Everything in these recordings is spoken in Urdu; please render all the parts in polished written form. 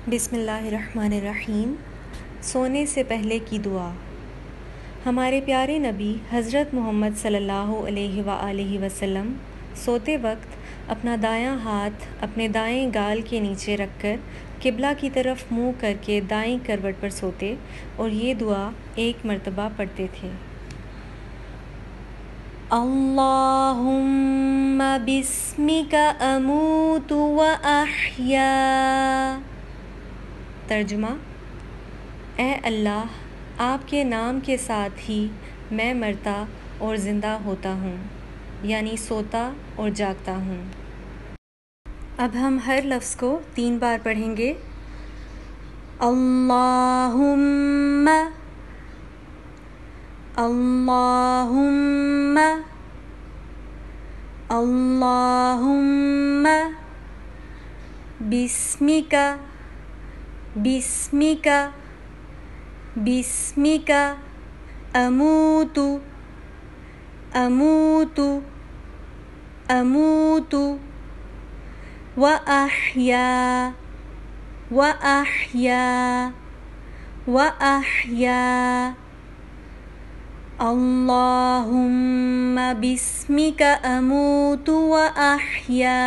بسم اللہ الرحمن الرحیم۔ سونے سے پہلے کی دعا۔ ہمارے پیارے نبی حضرت محمد صلی اللہ علیہ وآلہ وسلم سوتے وقت اپنا دایاں ہاتھ اپنے دائیں گال کے نیچے رکھ کر قبلہ کی طرف منہ کر کے دائیں کروٹ پر سوتے اور یہ دعا 1 مرتبہ پڑھتے تھے۔ اللہم بسمک اموت و احیا۔ ترجمہ: اے اللہ، آپ کے نام کے ساتھ ہی میں مرتا اور زندہ ہوتا ہوں، یعنی سوتا اور جاگتا ہوں۔ اب ہم ہر لفظ کو 3 بار پڑھیں گے۔ اللہم، اللہم، اللہم، بسمک، بسمک، بسمک، اموت، اموت، اموت، وأحیا، وأحیا، وأحیا۔ اللہم بسمک اموت وأحیا،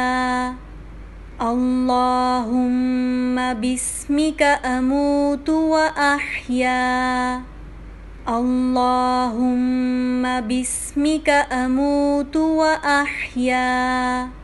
اللہم بسمک اموت وأحیا، اللہم بسمک اموت وأحیا۔